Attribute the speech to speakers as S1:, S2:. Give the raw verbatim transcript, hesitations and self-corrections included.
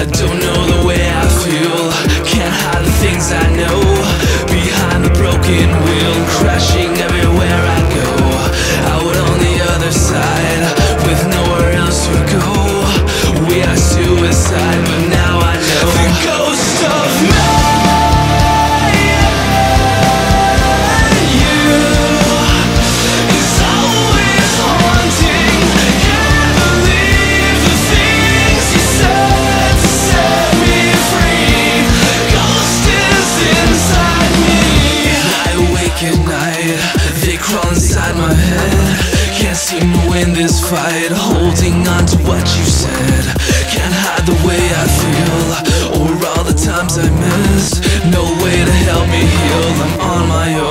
S1: I don't know the way I feel, can't hide the things I know. Behind the broken wheel, crashing everywhere I go. Out on the other side, with nowhere else to go. We are suicide, but now I know the ghost of me. At night, they crawl inside my head. Can't seem to win this fight, holding on to what you said. Can't hide the way I feel, or all the times I missed. No way to help me heal, I'm on my own.